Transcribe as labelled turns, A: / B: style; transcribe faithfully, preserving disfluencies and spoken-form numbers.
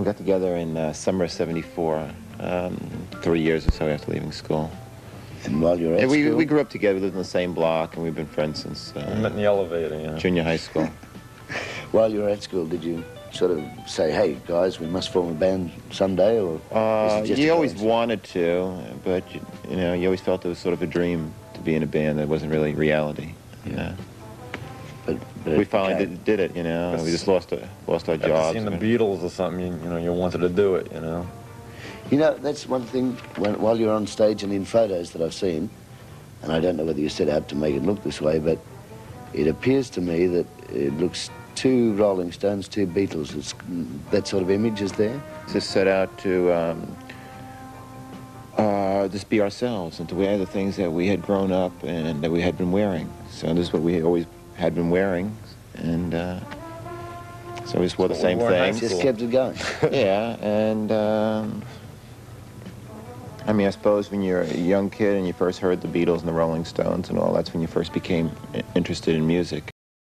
A: got together in uh, summer of seventy-four, um, three years or so after leaving school.
B: And while you were at
A: and we,
B: school?
A: We grew up together, we lived in the same block, and we've been friends since uh,
C: we met in the elevator, yeah.
A: junior high school.
B: While you were at school, did you sort of say, hey, guys, we must form a band someday, or
A: Uh,
B: is it just
A: you
B: a
A: always
B: coincidence?
A: wanted to, but, you, you know, you always felt it was sort of a dream to be in a band that wasn't really reality, you know.
B: But, but
A: We finally
B: okay.
A: did, did it, you know. We just lost, uh, lost our
C: After
A: jobs.
C: seeing the
A: and-
C: Beatles or something, you, you know, you wanted to do it, you know.
B: You know, that's one thing, when, while you're on stage and in photos that I've seen, and I don't know whether you set out to make it look this way, but it appears to me that it looks two Rolling Stones, two Beatles. It's, that sort of image is there?
A: Just set out to um, uh, just be ourselves and to wear the things that we had grown up and that we had been wearing. So this is what we always had been wearing, and uh, so we just wore the
C: So
A: same
C: we wore in high
A: things.
B: Just
C: Cool.
B: kept it going.
A: Yeah, and um, I mean, I suppose when you're a young kid and you first heard the Beatles and the Rolling Stones and all, that's when you first became i- interested in music.